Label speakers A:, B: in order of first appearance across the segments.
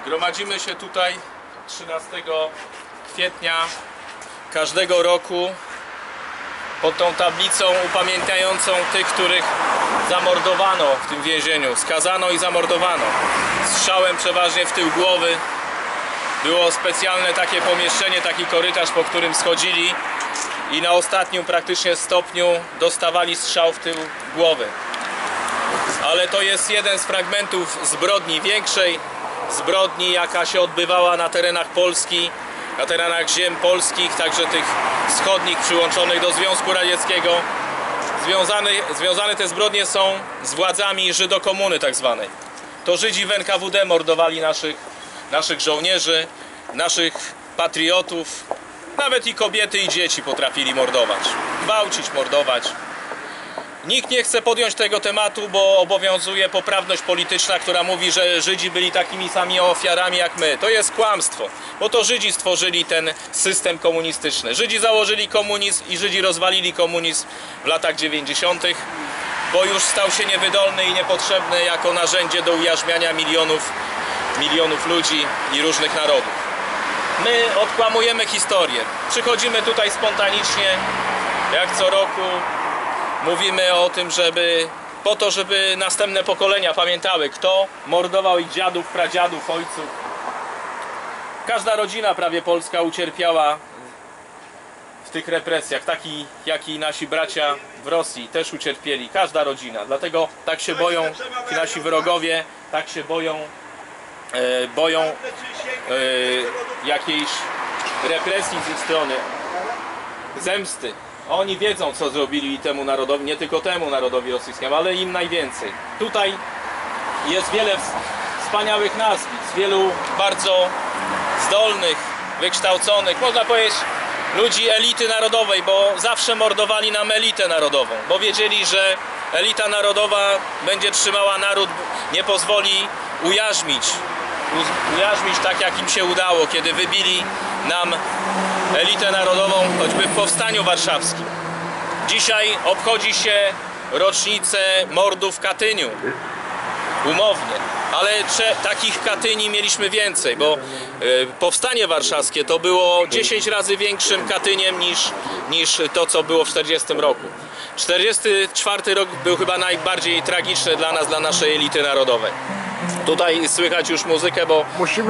A: Gromadzimy się tutaj 13 kwietnia każdego roku pod tą tablicą upamiętniającą tych, których zamordowano w tym więzieniu. Skazano i zamordowano. Strzałem przeważnie w tył głowy. Było specjalne takie pomieszczenie, taki korytarz, po którym schodzili i na ostatnim praktycznie stopniu dostawali strzał w tył głowy. Ale to jest jeden z fragmentów zbrodni, większej zbrodni, jaka się odbywała na terenach Polski, na terenach ziem polskich, także tych wschodnich, przyłączonych do Związku Radzieckiego. Związane te zbrodnie są z władzami Żydokomuny tak zwanej. To Żydzi w NKWD mordowali naszych żołnierzy, naszych patriotów, nawet i kobiety i dzieci potrafili mordować, gwałcić, mordować. Nikt nie chce podjąć tego tematu, bo obowiązuje poprawność polityczna, która mówi, że Żydzi byli takimi samymi ofiarami jak my. To jest kłamstwo, bo to Żydzi stworzyli ten system komunistyczny. Żydzi założyli komunizm i Żydzi rozwalili komunizm w latach 90., bo już stał się niewydolny i niepotrzebny jako narzędzie do ujarzmiania milionów ludzi i różnych narodów. My odkłamujemy historię. Przychodzimy tutaj spontanicznie, jak co roku. Mówimy o tym, po to, żeby następne pokolenia pamiętały, kto mordował ich dziadów, pradziadów, ojców. Każda rodzina prawie polska ucierpiała w tych represjach, taki jak i nasi bracia w Rosji też ucierpieli. Każda rodzina. Dlatego tak się boją ci nasi wrogowie, tak się boją jakiejś represji z ich strony, zemsty. Oni wiedzą, co zrobili temu narodowi, nie tylko temu narodowi rosyjskiemu, ale im najwięcej. Tutaj jest wiele wspaniałych nazwisk, wielu bardzo zdolnych, wykształconych, można powiedzieć, ludzi elity narodowej, bo zawsze mordowali nam elitę narodową, bo wiedzieli, że elita narodowa będzie trzymała naród, nie pozwoli ujarzmić tak, jak im się udało, kiedy wybili nam elitę narodową, choćby w Powstaniu Warszawskim. Dzisiaj obchodzi się rocznicę mordu w Katyniu, umownie, ale takich Katyni mieliśmy więcej, bo Powstanie Warszawskie to było 10 razy większym Katyniem niż to, co było w 1940 roku. 1944 rok był chyba najbardziej tragiczny dla nas, dla naszej elity narodowej. Tutaj słychać już muzykę, bo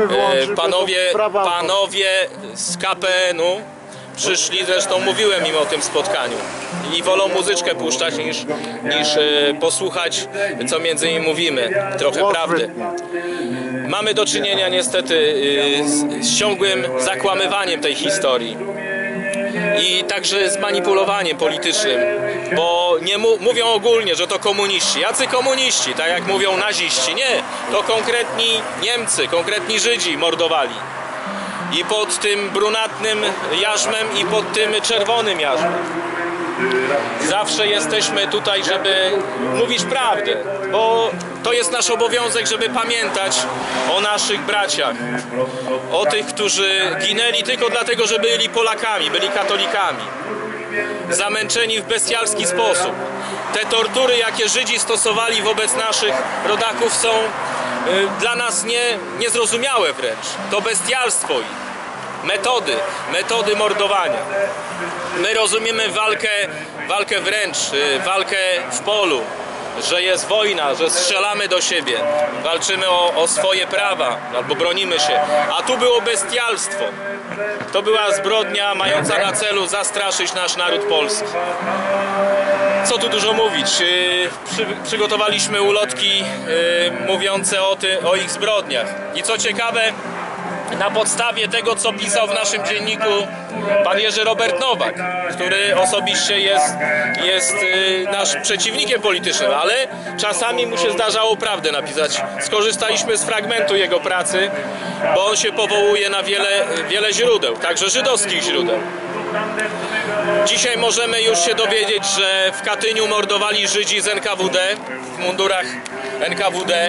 A: panowie z KPN-u przyszli, zresztą mówiłem im o tym spotkaniu, i wolą muzyczkę puszczać niż posłuchać, co między innymi mówimy, trochę prawdy. Mamy do czynienia niestety z ciągłym zakłamywaniem tej historii i także z manipulowaniem politycznym, bo nie mówią ogólnie, że to komuniści. Jacy komuniści? Tak jak mówią naziści. Nie, to konkretni Niemcy, konkretni Żydzi mordowali. I pod tym brunatnym jarzmem i pod tym czerwonym jarzmem. Zawsze jesteśmy tutaj, żeby mówić prawdę, bo to jest nasz obowiązek, żeby pamiętać o naszych braciach, o tych, którzy ginęli tylko dlatego, że byli Polakami, byli katolikami, zamęczeni w bestialski sposób. Te tortury, jakie Żydzi stosowali wobec naszych rodaków, są dla nas niezrozumiałe wręcz. To bestialstwo ich. Metody mordowania. My rozumiemy walkę wręcz, walkę w polu, że jest wojna, że strzelamy do siebie, walczymy o swoje prawa albo bronimy się, a tu było bestialstwo. To była zbrodnia mająca na celu zastraszyć nasz naród polski. Co tu dużo mówić, przygotowaliśmy ulotki mówiące o ich zbrodniach i co ciekawe, na podstawie tego, co pisał w naszym dzienniku pan Jerzy Robert Nowak, który osobiście jest nasz przeciwnikiem politycznym, ale czasami mu się zdarzało prawdę napisać. Skorzystaliśmy z fragmentu jego pracy, bo on się powołuje na wiele źródeł, także żydowskich źródeł. Dzisiaj możemy już się dowiedzieć, że w Katyniu mordowali Żydzi z NKWD, w mundurach NKWD,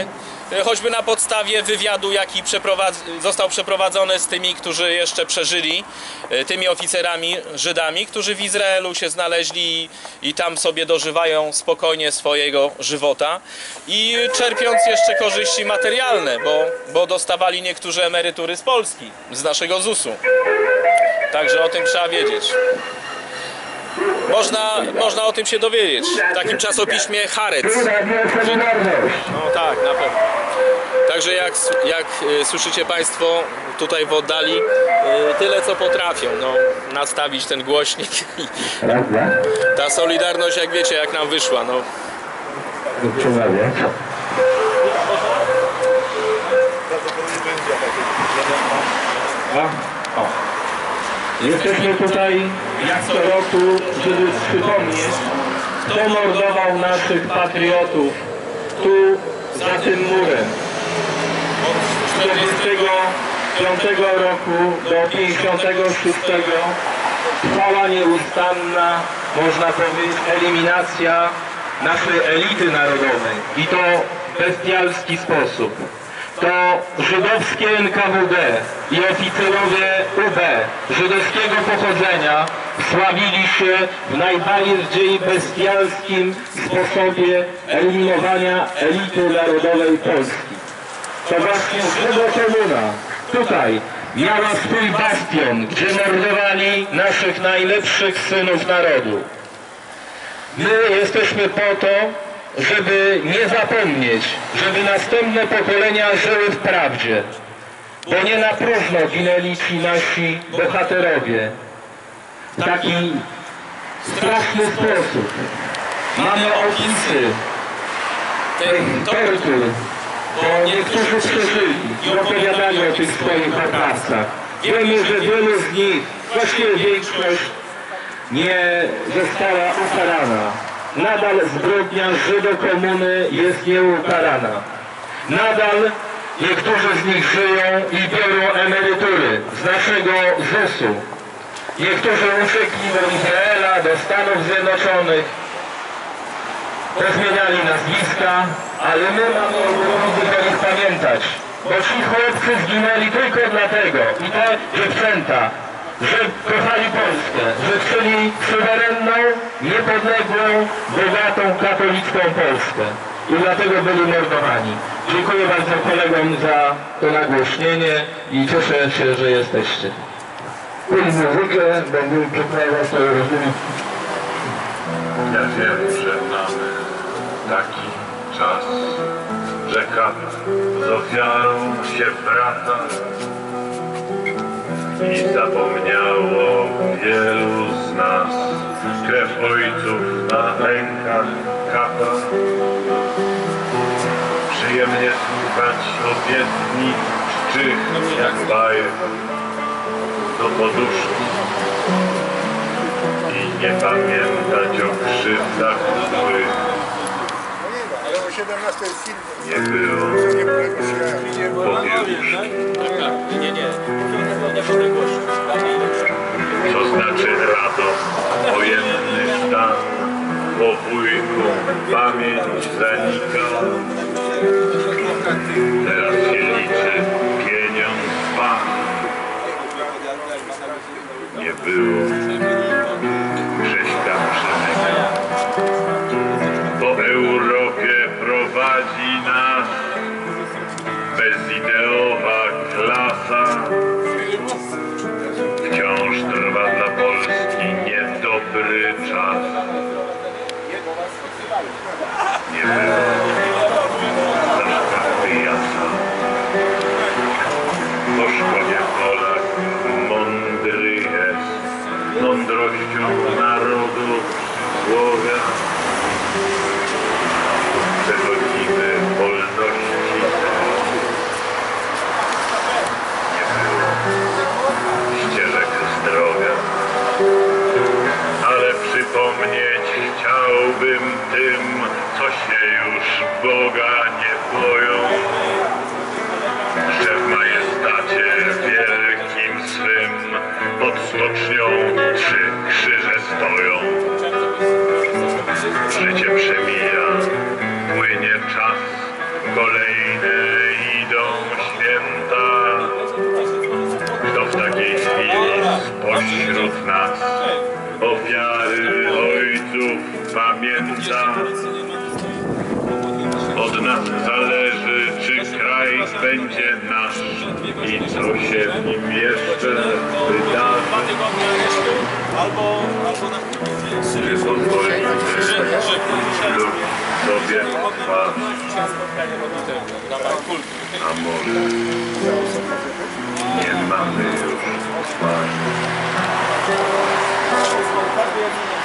A: choćby na podstawie wywiadu, jaki został przeprowadzony z tymi, którzy jeszcze przeżyli, tymi oficerami Żydami, którzy w Izraelu się znaleźli i tam sobie dożywają spokojnie swojego żywota i czerpiąc jeszcze korzyści materialne, bo dostawali niektórzy emerytury z Polski, z naszego ZUS-u. Także o tym trzeba wiedzieć. Można o tym się dowiedzieć w takim czasopiśmie Haaretz. No tak, na pewno. Także jak słyszycie Państwo tutaj w oddali, tyle co potrafią, no, nastawić ten głośnik. Ta solidarność, jak wiecie, jak nam wyszła. No.
B: Jesteśmy tutaj jak co roku, żeby przypomnieć, kto mordował naszych patriotów tu, za tym murem. Od 1945 roku do 1956 trwała nieustanna, można powiedzieć, eliminacja naszej elity narodowej i to w bestialski sposób. To żydowskie NKWD i oficerowie UB żydowskiego pochodzenia sławili się w najbardziej bestialskim sposobie eliminowania elity narodowej Polski. To właśnie Żydokomuna tutaj miała swój bastion, gdzie mordowali naszych najlepszych synów narodu. My jesteśmy po to, żeby nie zapomnieć, żeby następne pokolenia żyły w prawdzie, bo nie na próżno ginęli ci nasi bohaterowie. W taki straszny sposób. Mamy opisy tych tortur, bo niektórzy przeżyli i opowiadali o tych swoich oprawcach. Wiemy, że wielu z nich, właściwie większość, nie została ukarana. Nadal zbrodnia Żydokomuny jest nieukarana. Nadal niektórzy z nich żyją i biorą emerytury z naszego ZUS-u. Niektórzy uciekli do Izraela, do Stanów Zjednoczonych, pozmieniali nazwiska, ale my mamy obowiązek o nich pamiętać, bo ci chłopcy zginęli tylko dlatego, i te dziewczęta, że kochali Polskę, że chcieli suwerenną, niepodległą, bogatą, katolicką Polskę. I dlatego byli mordowani. Dziękuję bardzo kolegom za to nagłośnienie i cieszę się, że jesteście. Muzykę będę przeprowadzał swoje rozmowy.
C: Ja wiem, że mamy taki czas, że kata z ofiarą się brata i zapomniało wielu z nas krew ojców na rękach kata. Przyjemnie słuchać obietnic czczych jak bajek do poduszki i nie pamiętać o krzywdach złych. Nie było powieruszki. Co znaczy radość, wojenny stan, po wujku pamięć zanika. Teraz się liczy pieniądz pan. Nie było Grześka Przemyka. Po Europie prowadzi nas bezideowa klasa. Wciąż trwa dla Polski niedobry czas. Nie było zaszczępy jasa. Po szkodzie Polak mądry jest, mądrością narodu słowia. Przechodzimy wolności nie było ścieżek zdrowia, ale przypomnieć chciałbym tym, co się już Boga nie boją, że w majestacie wielkim swym pod stocznią 3 krzyże stoją. Życie przemija, płynie czas, kolejny wśród nas ofiary ojców pamięta. Od nas zależy, czy kraj będzie nasz i co się w nim jeszcze wydarzy. Czy pozwolimy lub sobie trwać, a może nie mamy już twarzy.